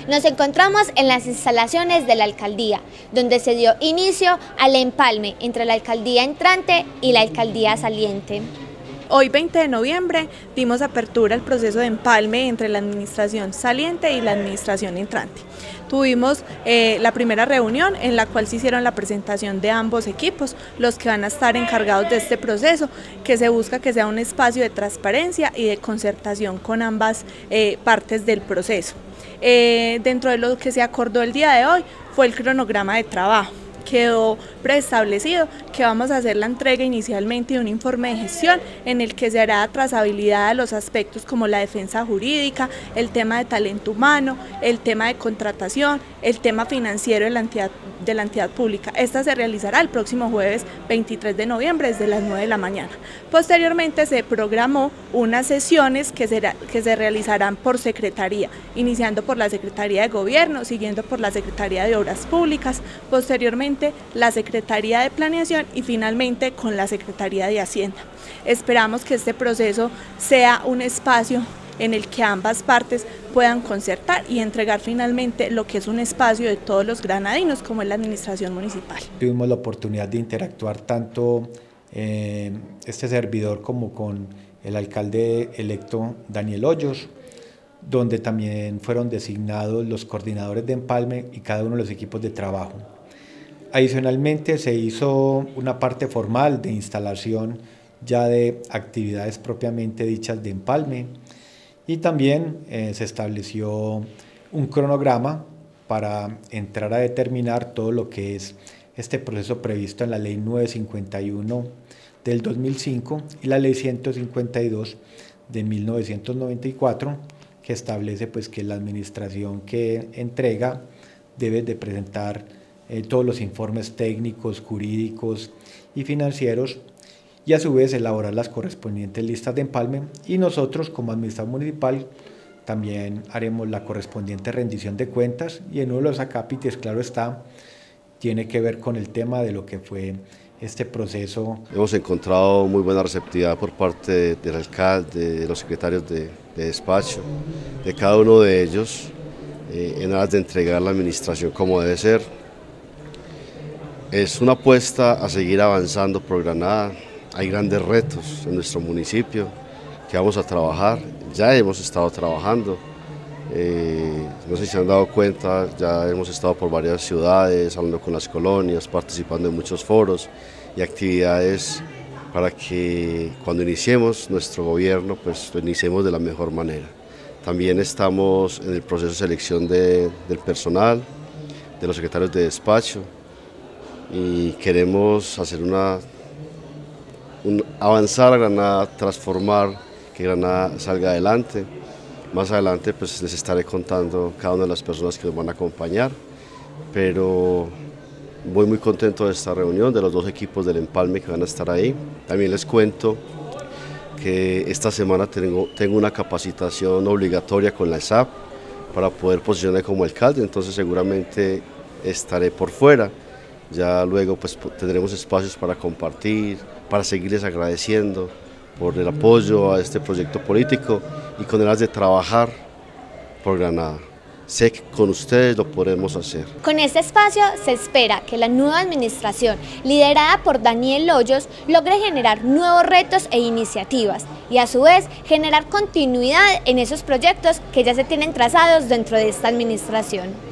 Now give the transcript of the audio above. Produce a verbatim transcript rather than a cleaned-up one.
Nos encontramos en las instalaciones de la alcaldía, donde se dio inicio al empalme entre la alcaldía entrante y la alcaldía saliente. Hoy, veinte de noviembre, dimos apertura al proceso de empalme entre la administración saliente y la administración entrante. Tuvimos eh, la primera reunión en la cual se hicieron la presentación de ambos equipos, los que van a estar encargados de este proceso, que se busca que sea un espacio de transparencia y de concertación con ambas eh, partes del proceso. Eh, dentro de lo que se acordó el día de hoy fue el cronograma de trabajo. Quedó preestablecido que vamos a hacer la entrega inicialmente de un informe de gestión en el que se hará trazabilidad de los aspectos como la defensa jurídica, el tema de talento humano, el tema de contratación, el tema financiero de la entidad, de la entidad pública. Esta se realizará el próximo jueves veintitrés de noviembre desde las nueve de la mañana. Posteriormente se programó unas sesiones que, será, que se realizarán por secretaría, iniciando por la Secretaría de Gobierno, siguiendo por la Secretaría de Obras Públicas, posteriormente la Secretaría de Planeación y finalmente con la Secretaría de Hacienda. Esperamos que este proceso sea un espacio en el que ambas partes puedan concertar y entregar finalmente lo que es un espacio de todos los granadinos como es la administración municipal. Tuvimos la oportunidad de interactuar tanto eh, este servidor como con el alcalde electo Daniel Hoyos, donde también fueron designados los coordinadores de empalme y cada uno de los equipos de trabajo. Adicionalmente se hizo una parte formal de instalación ya de actividades propiamente dichas de empalme y también eh, se estableció un cronograma para entrar a determinar todo lo que es este proceso previsto en la ley novecientos cincuenta y uno del dos mil cinco y la ley ciento cincuenta y dos de mil novecientos noventa y cuatro, que establece pues que la administración que entrega debe de presentar Eh, todos los informes técnicos, jurídicos y financieros y a su vez elaborar las correspondientes listas de empalme, y nosotros como administración municipal también haremos la correspondiente rendición de cuentas, y en uno de los acápites, claro está, tiene que ver con el tema de lo que fue este proceso. Hemos encontrado muy buena receptividad por parte del alcalde, de los secretarios de, de despacho, de cada uno de ellos eh, en aras de entregar la administración como debe ser. Es una apuesta a seguir avanzando por Granada. Hay grandes retos en nuestro municipio que vamos a trabajar, ya hemos estado trabajando, eh, no sé si se han dado cuenta, ya hemos estado por varias ciudades, hablando con las colonias, participando en muchos foros y actividades para que cuando iniciemos nuestro gobierno, pues lo iniciemos de la mejor manera. También estamos en el proceso de selección de, del personal, de los secretarios de despacho, y queremos hacer una, un, avanzar a Granada, transformar, que Granada salga adelante. Más adelante pues les estaré contando cada una de las personas que nos van a acompañar, pero voy muy contento de esta reunión, de los dos equipos del empalme que van a estar ahí. También les cuento que esta semana tengo, tengo una capacitación obligatoria con la E S A P para poder posicionarme como alcalde, entonces seguramente estaré por fuera. Ya luego pues tendremos espacios para compartir, para seguirles agradeciendo por el apoyo a este proyecto político y con ganas de trabajar por Granada. Sé que con ustedes lo podemos hacer. Con este espacio se espera que la nueva administración, liderada por Daniel Hoyos, logre generar nuevos retos e iniciativas y a su vez generar continuidad en esos proyectos que ya se tienen trazados dentro de esta administración.